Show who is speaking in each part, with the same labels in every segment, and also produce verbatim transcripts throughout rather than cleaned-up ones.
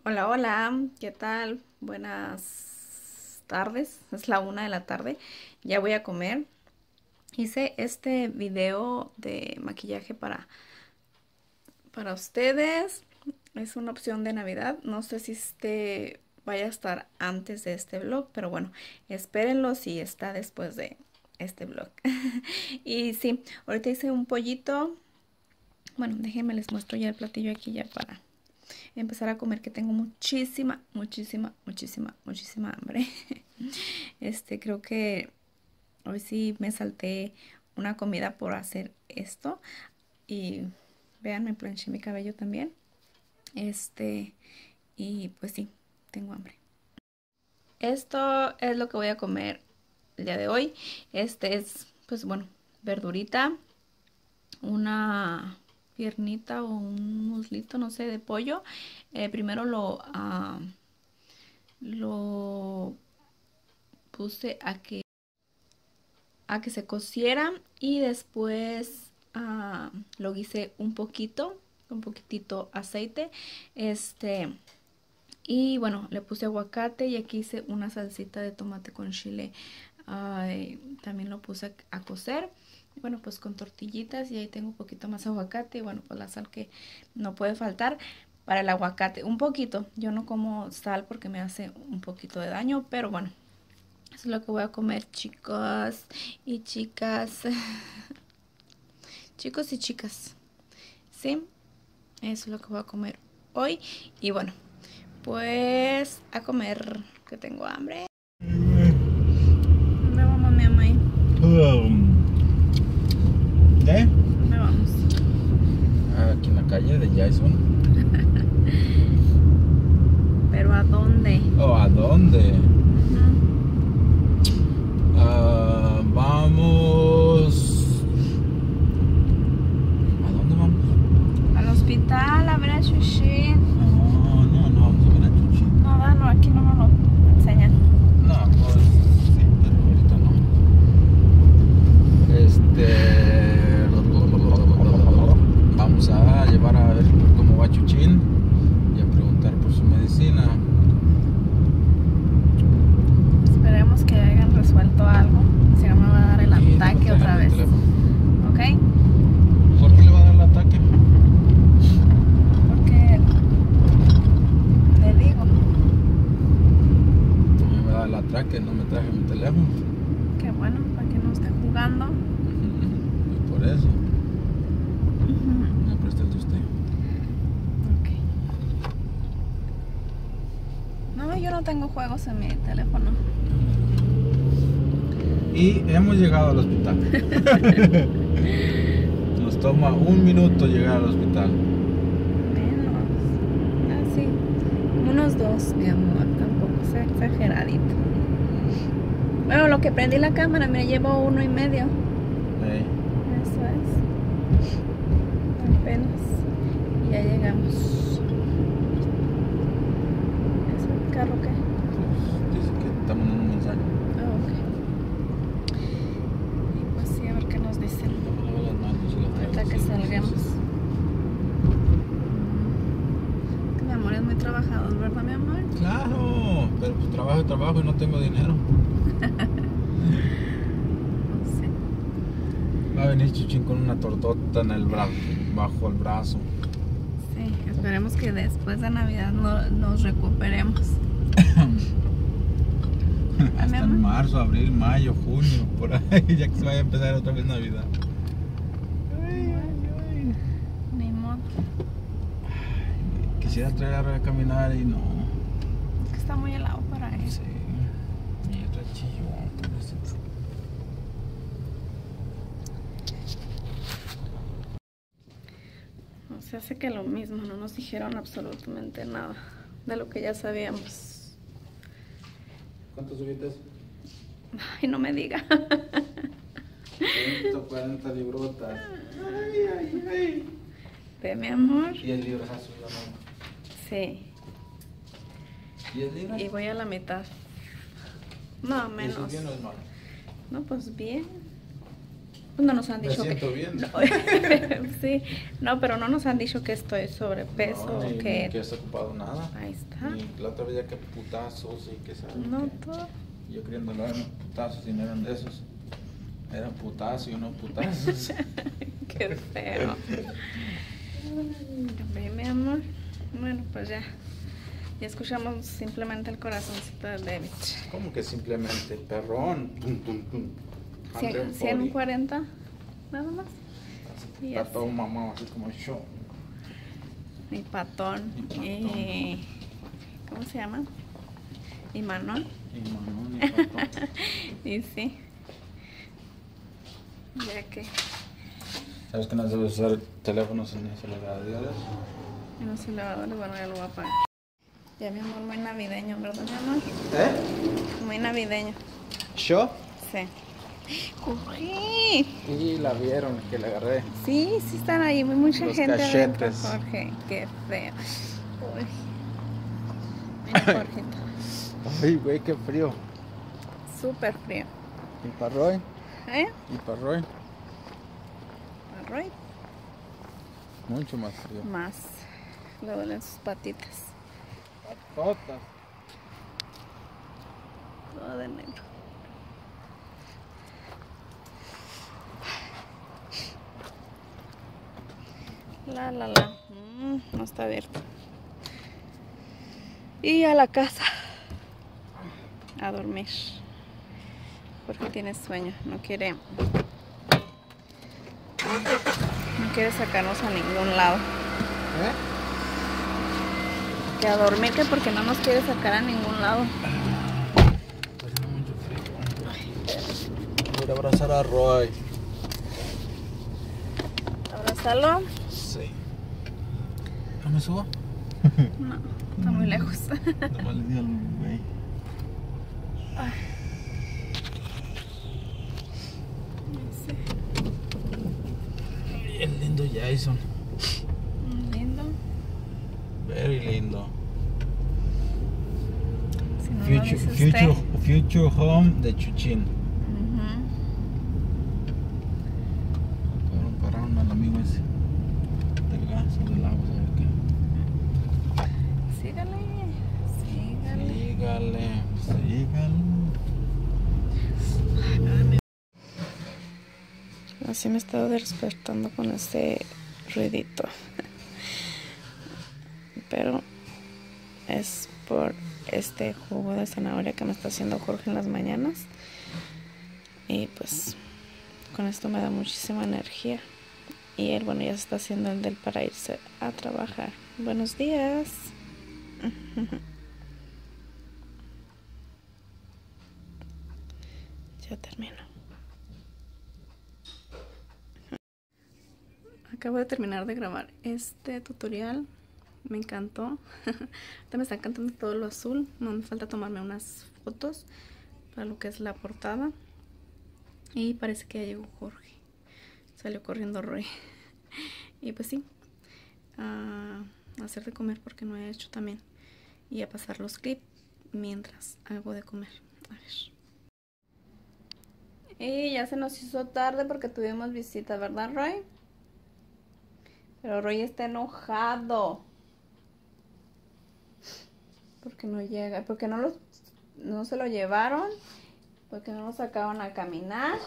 Speaker 1: Hola, hola, ¿qué tal? Buenas tardes, es la una de la tarde, ya voy a comer. Hice este video de maquillaje para, para ustedes, es una opción de Navidad, no sé si este vaya a estar antes de este vlog, pero bueno, espérenlo si está después de este vlog. Y sí, ahorita hice un pollito, bueno, déjenme les muestro ya el platillo aquí ya para empezar a comer, que tengo muchísima, muchísima, muchísima, muchísima hambre. Este, creo que hoy sí me salté una comida por hacer esto. Y vean, me planché mi cabello también. Este, y pues sí, tengo hambre. Esto es lo que voy a comer el día de hoy. Este es, pues bueno, verdurita, una piernita o un muslito, no sé, de pollo. Eh, primero lo, uh, lo puse a que, a que se cociera y después uh, lo guisé un poquito, un poquitito aceite. Este, y bueno, le puse aguacate y aquí hice una salsita de tomate con chile. Uh, también lo puse a, a cocer. Bueno, pues con tortillitas y ahí tengo un poquito más aguacate y bueno, pues la sal que no puede faltar para el aguacate. Un poquito, yo no como sal porque me hace un poquito de daño, pero bueno, eso es lo que voy a comer, chicos y chicas. Chicos y chicas, ¿sí? Eso es lo que voy a comer hoy y bueno, pues a comer, que tengo hambre. ¿Dónde vamos, mi mamá?
Speaker 2: Um, ¿Eh?
Speaker 1: ¿Dónde vamos?
Speaker 2: Aquí en la calle de Jason.
Speaker 1: ¿Pero a dónde?
Speaker 2: ¿O a dónde?
Speaker 1: Uh-huh.
Speaker 2: Uh, vamos. ¿A dónde vamos?
Speaker 1: Al hospital a ver a Chuchi.
Speaker 2: No, no, no vamos a ver a Chuchi.
Speaker 1: No, no, no, aquí no me lo enseñan.
Speaker 2: No, pues sí, pero ahorita no. Este. Vamos a llevar a ver cómo va Chuchín y a preguntar por su medicina.
Speaker 1: Esperemos que hayan resuelto algo. Si no me va a dar el
Speaker 2: Sí,
Speaker 1: ataque otra vez. ¿Ok?
Speaker 2: ¿Por qué le va a dar el ataque?
Speaker 1: Porque le digo.
Speaker 2: A mí me da el ataque, no me traje mi teléfono.
Speaker 1: Qué bueno, para que no esté jugando.
Speaker 2: Pues por eso.
Speaker 1: Uh-huh.
Speaker 2: Me presta el de usted.
Speaker 1: Ok. No, yo no tengo juegos en mi teléfono.
Speaker 2: Y hemos llegado al hospital. Nos toma un minuto llegar al hospital.
Speaker 1: Menos. Ah, sí. Unos dos, mi amor. Tampoco sea exageradito. Bueno, lo que prendí la cámara me llevó uno y medio.
Speaker 2: Hey.
Speaker 1: Eso es. Apenas. Ya llegamos. ¿Es el carro qué?
Speaker 2: Pues dice que estamos en un mensaje.
Speaker 1: Ah, ok. Y pues sí, a ver qué nos dicen.
Speaker 2: Lava las manos y las
Speaker 1: Ahorita
Speaker 2: traes,
Speaker 1: que
Speaker 2: sí,
Speaker 1: salgamos.
Speaker 2: sí, sí.
Speaker 1: Mi amor es muy trabajador, ¿verdad, mi amor?
Speaker 2: Claro, pero pues trabajo y trabajo y no tengo dinero.
Speaker 1: No sé.
Speaker 2: Va a venir Chuchín con una tortota en el brazo, bajo el brazo.
Speaker 1: Sí, esperemos que después de Navidad no, nos recuperemos.
Speaker 2: Hasta en marzo, abril, mayo, junio, por ahí, ya que se vaya a empezar otra vez Navidad. Ay, ay, ay.
Speaker 1: Ni modo.
Speaker 2: Quisiera traer a Roy a caminar y no.
Speaker 1: Es que está muy helado para él.
Speaker 2: Sí. Y está chillón, pobrecito.
Speaker 1: O sea, hace que lo mismo, no nos dijeron absolutamente nada de lo que ya sabíamos.
Speaker 2: ¿Cuántos subites?
Speaker 1: Ay, no me diga.
Speaker 2: ciento cuarenta librotas. Ay, ay, ay.
Speaker 1: Ve, mi amor.
Speaker 2: diez libras has subido, ¿no?
Speaker 1: Sí.
Speaker 2: ¿diez libras?
Speaker 1: Y voy a la mitad. No,
Speaker 2: ¿Eso
Speaker 1: menos.
Speaker 2: es bien o es mal?
Speaker 1: No, pues bien. Pues no nos han
Speaker 2: Me
Speaker 1: dicho
Speaker 2: siento
Speaker 1: que...
Speaker 2: bien.
Speaker 1: No, sí, no, pero no nos han dicho que estoy sobrepeso
Speaker 2: No,
Speaker 1: o
Speaker 2: ni,
Speaker 1: que...
Speaker 2: ni que has ocupado nada.
Speaker 1: Ahí está.
Speaker 2: Ni la otra vez ya que putazos y que sabe
Speaker 1: No,
Speaker 2: qué.
Speaker 1: todo.
Speaker 2: Yo queriendo hablar de putazos y no eran de esos. Eran putazos y no putazos.
Speaker 1: Qué feo. Ve, mi amor. Bueno, pues ya. Ya escuchamos simplemente el corazoncito de David.
Speaker 2: ¿Cómo que simplemente? Perrón. Tum, tum, tum.
Speaker 1: ciento cuarenta, nada más.
Speaker 2: Así, está todo mamado, así como yo.
Speaker 1: Y patón.
Speaker 2: Y patón.
Speaker 1: Y, ¿cómo se llama? Y Manón.
Speaker 2: Y Manón y patón.
Speaker 1: Y sí. Ya que.
Speaker 2: ¿Sabes que no debes usar teléfonos en ese elevador?
Speaker 1: En los elevadores, bueno, ya lo voy a apagar. Ya, mi amor, muy navideño, ¿verdad, mi amor?
Speaker 2: ¿Eh?
Speaker 1: Muy navideño.
Speaker 2: ¿Yo?
Speaker 1: Sí. ¡Corre!
Speaker 2: Y la vieron, que la agarré.
Speaker 1: Sí, sí están ahí, muy mucha
Speaker 2: Los
Speaker 1: gente adentro,
Speaker 2: cachetes.
Speaker 1: Jorge. Qué feo. Uy. Mira, Jorgito.
Speaker 2: Ay, güey, qué frío.
Speaker 1: Súper frío.
Speaker 2: ¿Y para Roy?
Speaker 1: ¿Eh?
Speaker 2: ¿Y para Roy?
Speaker 1: Roy.
Speaker 2: Mucho más frío.
Speaker 1: Más. Le duelen sus patitas.
Speaker 2: Patotas.
Speaker 1: Todo de negro. La, la, la. Mm, no está abierto. Y a la casa. A dormir. Porque tiene sueño. No quiere. No quiere sacarnos a ningún lado.
Speaker 2: ¿Eh?
Speaker 1: Que a dormir, que porque no nos quiere sacar a ningún lado.
Speaker 2: Pues no mucho frío. Voy a abrazar a Roy.
Speaker 1: Abrázalo.
Speaker 2: Sí. ¿No me subo?
Speaker 1: No, está muy lejos.
Speaker 2: No le di al güey.
Speaker 1: Ay.
Speaker 2: Bien lindo Jason.
Speaker 1: Lindo.
Speaker 2: Very lindo.
Speaker 1: Si no lo
Speaker 2: Future,
Speaker 1: dice
Speaker 2: future,
Speaker 1: usted.
Speaker 2: future home de Chuchín.
Speaker 1: Ujú.
Speaker 2: Fueron pararon al amigo ese. Del gas o del agua, ¿sabes qué?
Speaker 1: Sígale. Sígale.
Speaker 2: Sígale, sígale.
Speaker 1: Así me he estado despertando con este ruidito. Pero es por este jugo de zanahoria que me está haciendo Jorge en las mañanas. Y pues con esto me da muchísima energía. Y él, bueno, ya se está haciendo el del para irse a trabajar. Buenos días. Ya termino. Acabo de terminar de grabar este tutorial. Me encantó. Ahorita me está encantando todo lo azul. No me falta tomarme unas fotos para lo que es la portada. Y parece que ya llegó Jorge. Salió corriendo Roy. Y pues sí. A hacer de comer porque no he hecho también. Y a pasar los clips mientras hago de comer. A ver. Y ya se nos hizo tarde porque tuvimos visita, ¿verdad, Roy? Pero Roy está enojado. Porque no llega. Porque no, los, no se lo llevaron. Porque no lo sacaron a caminar.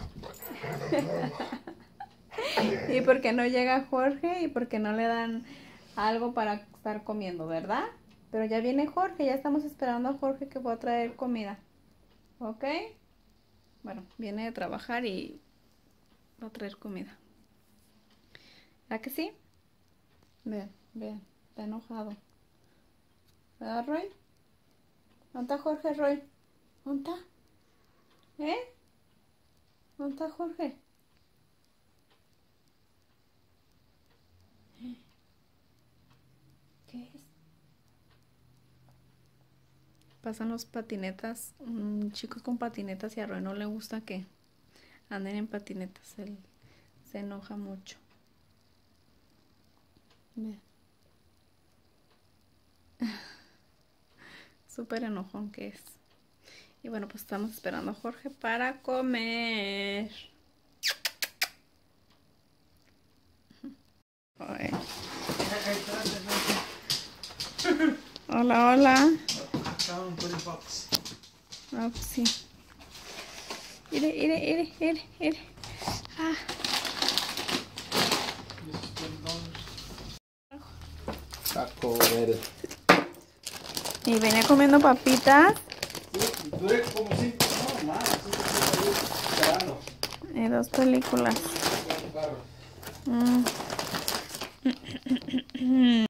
Speaker 1: Y porque no llega Jorge. Y porque no le dan algo para estar comiendo, ¿verdad? Pero ya viene Jorge. Ya estamos esperando a Jorge que va a traer comida. ¿Ok? Bueno, viene de trabajar y va a traer comida. ¿Verdad que sí? Vean, vean, está enojado. ¿Verdad, Roy? ¿Dónde está Jorge, Roy? ¿Dónde está? ¿Eh? ¿Dónde está Jorge? ¿Qué es? Pasan los patinetas, um, chicos con patinetas, y a Roy no le gusta que anden en patinetas. Él se enoja mucho. Vean. Súper enojón que es. Y bueno, pues estamos esperando a Jorge para comer. Hola, hola. Ah, pues sí. Mire, mire, mire, mire, mire. Ah.
Speaker 2: Taco verde.
Speaker 1: Y venía comiendo papitas.
Speaker 2: Sí, duré como cinco, no más, cinco, cinco,
Speaker 1: Y dos películas.
Speaker 2: carros.
Speaker 1: Mm.